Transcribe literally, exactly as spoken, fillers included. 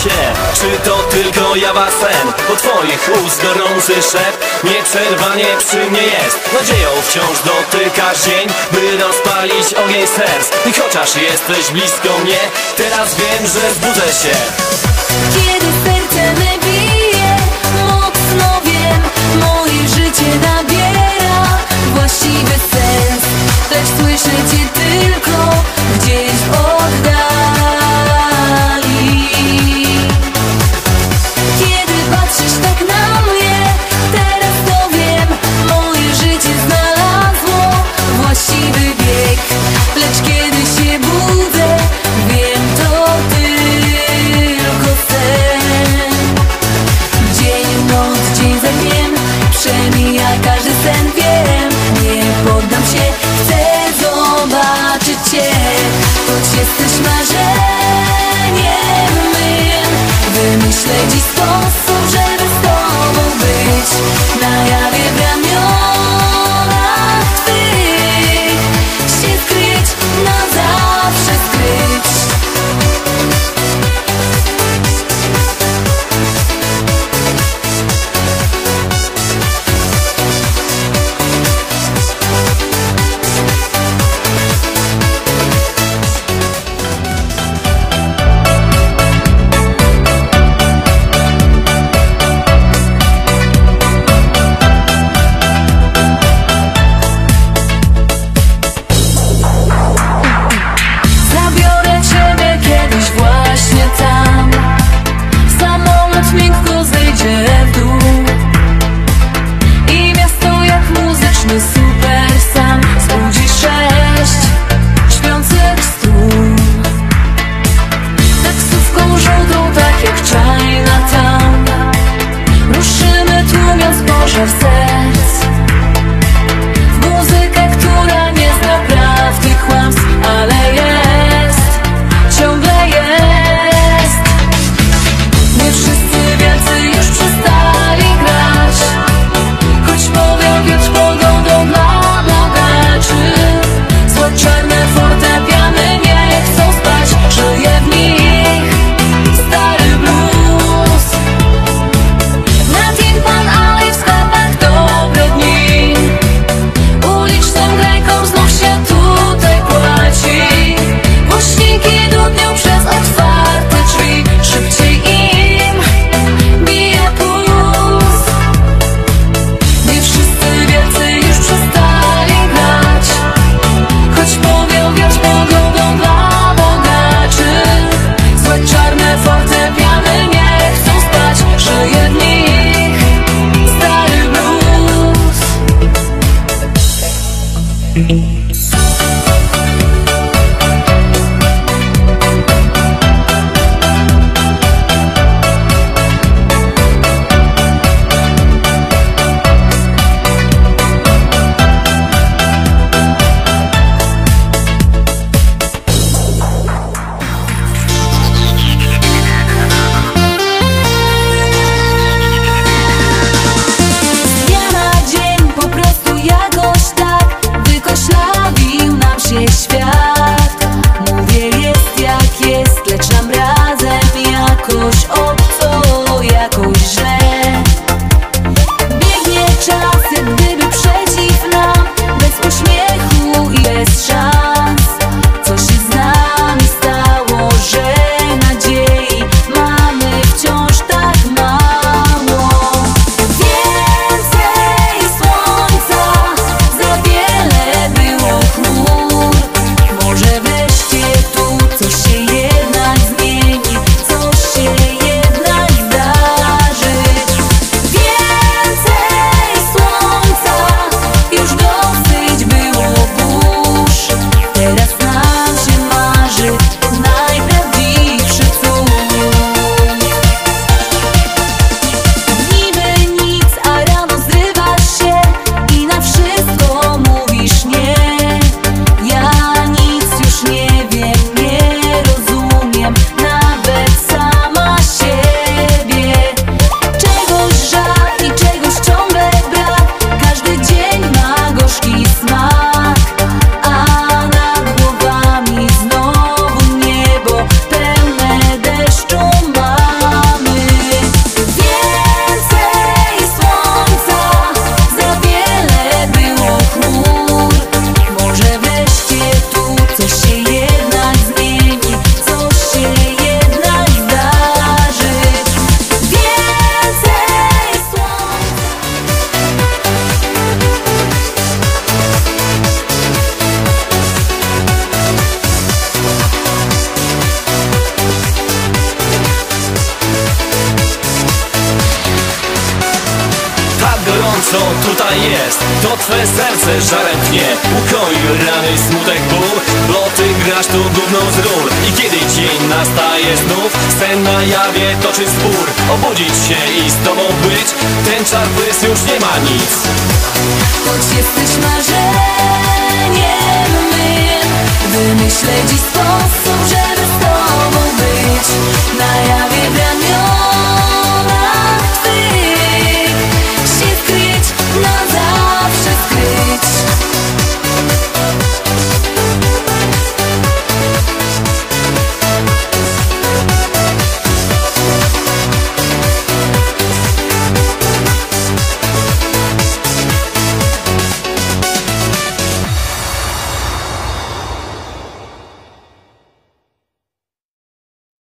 się, czy to tylko jawa sen? Po twoich ust gorący szept nieprzerwanie przy mnie jest. Nadzieją wciąż dotykasz dzień, by rozpalić ogień serc. I chociaż jesteś blisko mnie, teraz wiem, że zbudzę się. Kiedy serce me bije, mocno wiem, moje życie nabiera właściwy sens. Lecz słyszę cię tylko gdzieś w oddali. Kiedy patrzysz tak na mnie, teraz to wiem, moje życie znalazło właściwy bieg. Lecz kiedy się budzę, wiem, to tylko sen. Dzień, noc, dzień za dniem przemija każdy sen, wiem. Nie poddam się, chcę zobaczyć cię. Choć jesteś marzeniem mym, wymyślę dziś sposób, żeby z tobą być. Na jawie w ramionach twych się skryć, na zawsze skryć. tutaj jest. To twe serce żarem pnie, ukoi rany, smutek, ból. Bo ty grasz tu gówno z ról. I kiedy dzień nastaje znów, sen na jawie toczy spór. Obudzić się i z tobą być, ten czar błys już nie ma nic. Choć jesteś marzeniem mym, wymyślę dziś sposób,